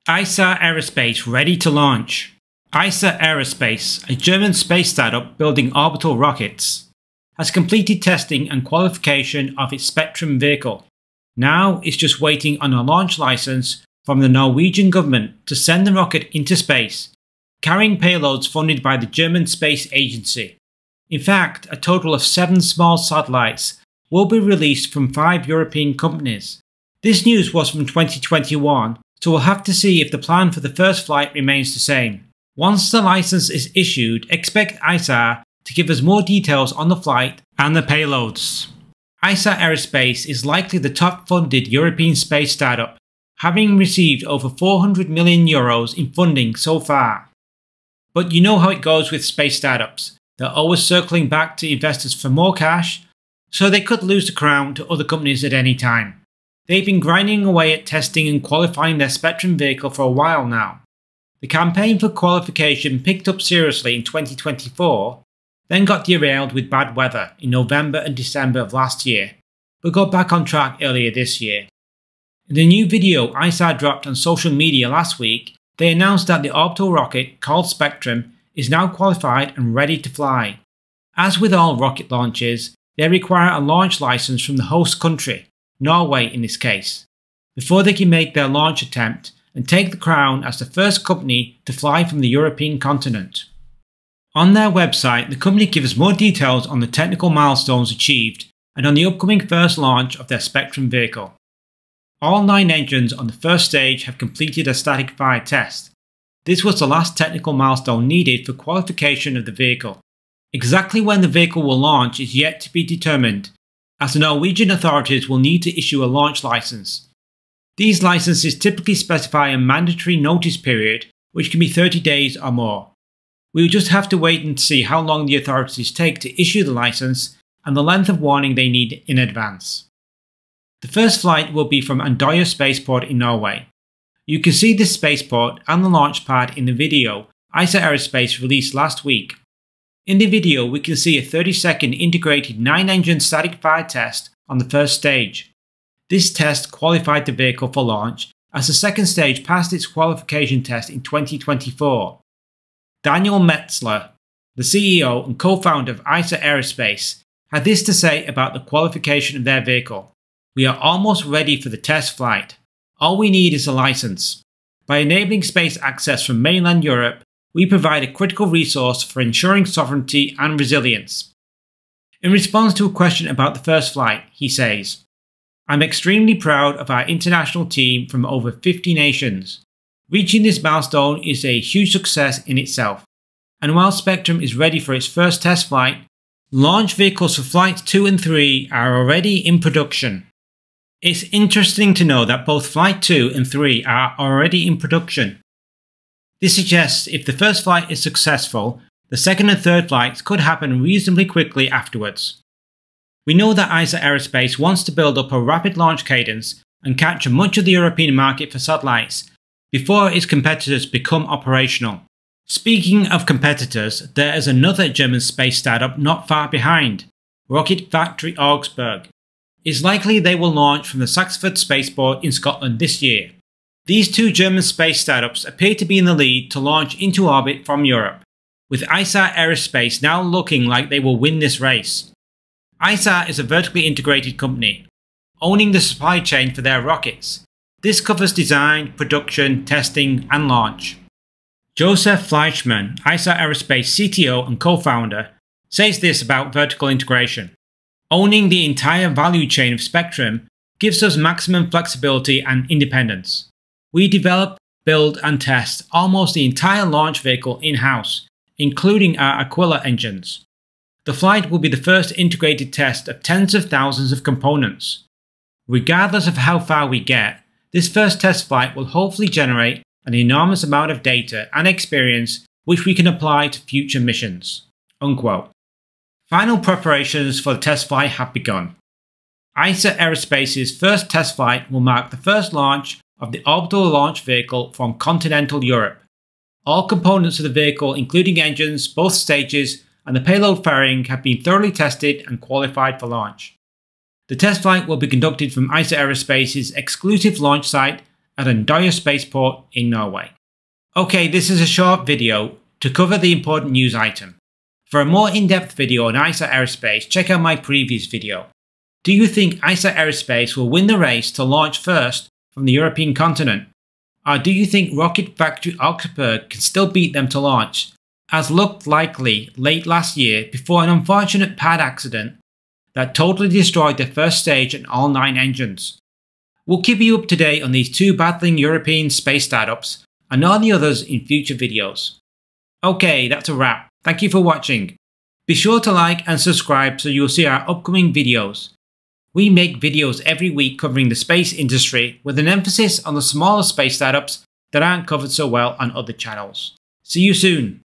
Isar Aerospace ready to launch. Isar Aerospace, a German space startup building orbital rockets, has completed testing and qualification of its Spectrum vehicle. Now it's just waiting on a launch license from the Norwegian government to send the rocket into space, carrying payloads funded by the German Space Agency. In fact, a total of 7 small satellites will be released from 5 European companies. This news was from 2021, so we'll have to see if the plan for the first flight remains the same. Once the license is issued, expect Isar to give us more details on the flight and the payloads. Isar Aerospace is likely the top funded European space startup, having received over €400 million in funding so far. But you know how it goes with space startups. They're always circling back to investors for more cash, so they could lose the crown to other companies at any time. They've been grinding away at testing and qualifying their Spectrum vehicle for a while now. The campaign for qualification picked up seriously in 2024, then got derailed with bad weather in November and December of last year, but got back on track earlier this year. In the new video Isar dropped on social media last week, they announced that the orbital rocket, called Spectrum, is now qualified and ready to fly. As with all rocket launches, they require a launch license from the host country, Norway in this case, before they can make their launch attempt and take the crown as the first company to fly from the European continent. On their website, the company gives more details on the technical milestones achieved and on the upcoming first launch of their Spectrum vehicle. All 9 engines on the first stage have completed a static fire test. This was the last technical milestone needed for qualification of the vehicle. Exactly when the vehicle will launch is yet to be determined, as the Norwegian authorities will need to issue a launch license. These licenses typically specify a mandatory notice period, which can be 30 days or more. We will just have to wait and see how long the authorities take to issue the license and the length of warning they need in advance. The first flight will be from Andøya Spaceport in Norway. You can see this spaceport and the launch pad in the video Isar Aerospace released last week. In the video we can see a 30-second integrated 9-engine static fire test on the first stage. This test qualified the vehicle for launch as the second stage passed its qualification test in 2024. Daniel Metzler, the CEO and co-founder of Isar Aerospace, had this to say about the qualification of their vehicle. "We are almost ready for the test flight. All we need is a license. By enabling space access from mainland Europe, we provide a critical resource for ensuring sovereignty and resilience." In response to a question about the first flight, he says, "I'm extremely proud of our international team from over 50 nations. Reaching this milestone is a huge success in itself. And while Spectrum is ready for its first test flight, launch vehicles for Flights 2 and 3 are already in production." It's interesting to know that both Flight 2 and 3 are already in production. This suggests if the first flight is successful, the second and third flights could happen reasonably quickly afterwards. We know that Isar Aerospace wants to build up a rapid launch cadence and capture much of the European market for satellites before its competitors become operational. Speaking of competitors, there is another German space startup not far behind, Rocket Factory Augsburg. It's likely they will launch from the Saxford Spaceport in Scotland this year. These 2 German space startups appear to be in the lead to launch into orbit from Europe, with Isar Aerospace now looking like they will win this race. Isar is a vertically integrated company, owning the supply chain for their rockets. This covers design, production, testing and launch. Joseph Fleischmann, Isar Aerospace CTO and co-founder, says this about vertical integration. "Owning the entire value chain of Spectrum gives us maximum flexibility and independence. We develop, build and test almost the entire launch vehicle in-house, including our Aquila engines. The flight will be the first integrated test of tens of thousands of components. Regardless of how far we get, this first test flight will hopefully generate an enormous amount of data and experience which we can apply to future missions." Unquote. Final preparations for the test flight have begun. Isar Aerospace's first test flight will mark the first launch of the orbital launch vehicle from continental Europe. All components of the vehicle, including engines, both stages, and the payload fairing have been thoroughly tested and qualified for launch. The test flight will be conducted from Isar Aerospace's exclusive launch site, at a dire spaceport in Norway. Okay, this is a short video to cover the important news item. For a more in-depth video on Isar Aerospace, check out my previous video. Do you think Isar Aerospace will win the race to launch first from the European continent? Or do you think rocket factory Augsburg can still beat them to launch, as looked likely late last year before an unfortunate pad accident that totally destroyed the first stage and all 9 engines? We'll keep you up to date on these 2 battling European space startups and all the others in future videos. Okay, that's a wrap. Thank you for watching. Be sure to like and subscribe so you'll see our upcoming videos. We make videos every week covering the space industry with an emphasis on the smaller space startups that aren't covered so well on other channels. See you soon.